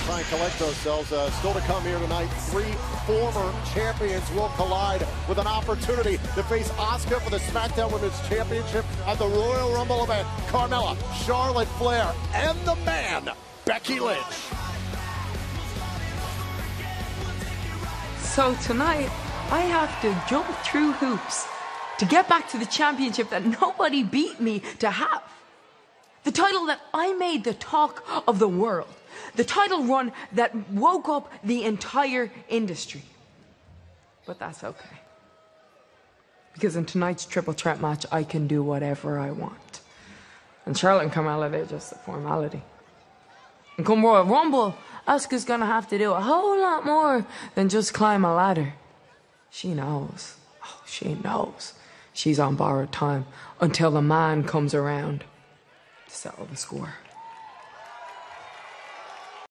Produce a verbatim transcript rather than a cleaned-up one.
try and collect ourselves. Uh, still to come here tonight, three former champions will collide with an opportunity to face Asuka for the SmackDown Women's Championship at the Royal Rumble event. Carmella, Charlotte Flair, and the man, Becky Lynch. So tonight, I have to jump through hoops to get back to the championship that nobody beat me to have. The title that I made the talk of the world. The title run that woke up the entire industry. But that's okay. Because in tonight's triple threat match, I can do whatever I want. And Charlotte and Carmella, they're just a formality. And come Royal Rumble, Asuka's gonna have to do a whole lot more than just climb a ladder. She knows. Oh, she knows. She's on borrowed time until the man comes around to settle the score.